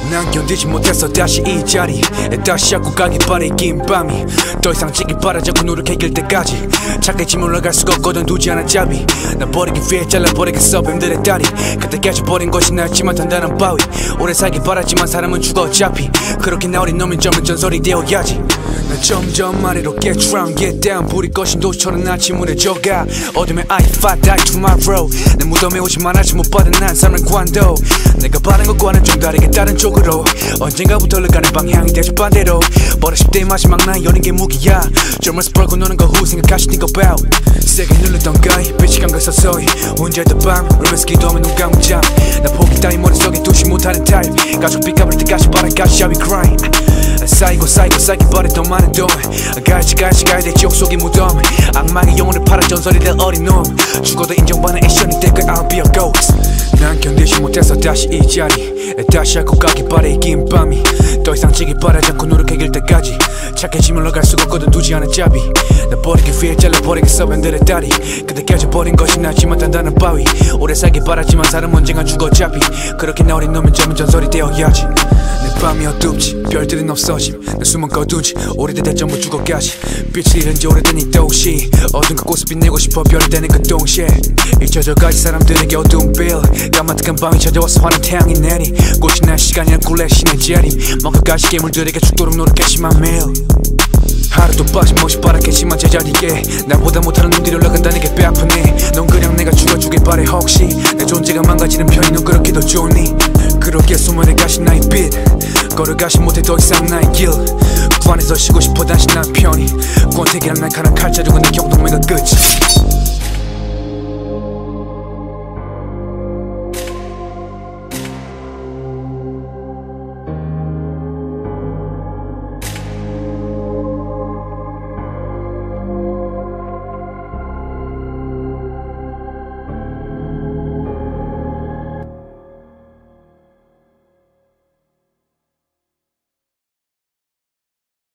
난 견디지 못해서 다시 이 자리에 다시 하고 가기 바래. 긴 밤이 더 이상 지길 바라자고 노력해 길 때까지 착해지 올라갈 수가 없거든. 두지 않아 잡이 나 버리기 위해 잘라버리겠어 뱀들의 다리. 그때까지 버린 것이 나였지만 단단한 바위. 오래 살길 바랐지만 사람은 죽어 어차피. 그렇게 나 어린 놈인 점은 전설이 되어야지. 난 점점 아래로 get drown get down. 불이 꺼진 도시처럼 아침문에 져가. 어둠에 I fight die tomorrow. 내 무덤에 오지만 아직 못 받은 난 삶을 관도. 내가 바른 것과는 좀 다르게 다른 쪽으로 언젠가부터 흘러가는 방향이 대체 반대로. 버릇 10대의 마지막 나이 여린 게 무기야. 젊어서 벌고 노는 거 후 생각하시니까 about. 세게 눌렀던 가이 빛이 감각 서서히 혼자였던 밤 울면서 기도하면 눈 감은 잠. 나 포기 따위 머릿속에 두지 못하는 타입. 가족 빚 갚을 때까지 바람까지 I'll be crying. 쌓이고 버린 더 많은 돈. 가야지 가야 돼 지옥 속의 무덤. 악망의 영혼을 팔아 전설이 될 어린 놈. 죽어도 인정받는 액션이 될 거야 I'll be a ghost. 난 견디지 못해서 다시 이 자리에 다시 하고 가기 바래. 긴 밤이 더 이상 지길 바라지 않고 노력해 길 때까지 착해지 올라갈 수가 없거든. 두지 않은 잡이 나 버리기 위해 잘라버리겠어 뱀들의 다리. 그때까지 버린 것이 나지만 단단한 바위. 오래 살길 바랐지만 사람 언젠가 죽어 어차피. 그렇게 나 어린 놈은 점은 전설이 되어야지. 내 밤이 어둡지 별들은 없어짐. 내 숨은 거둔 지 오래되다 전부 죽어가지. 빛을 잃은 지 오래되니 또시 어두운 그곳을 빛내고 싶어 별이 되는 그 동시에 잊혀져가지 사람들에게 어두운 빌. 까마득한 밤이 찾아와서 환한 태양이 내리 꽃이 날 시간이란 굴레 신의 재림. 먹어가시 괴물들에게 죽도록 노력했지만 매일 하루도 빠짐없이 바랐겠지만 제자리에 나보다 못하는 놈들이 올라간다는 게 배 아프네. 넌 그냥 내가 죽어주길 바래. 혹시 내 존재가 망가지는 편이 넌 그렇게 더 좋니? 그렇게 소문에 가신 나의 빛 걸어가시 못해 더 이상 나의 길. 그 안에서 쉬고 싶어 다시 난 편히 권태기란 날카로운 칼자루가 내 경동맥의 끝이.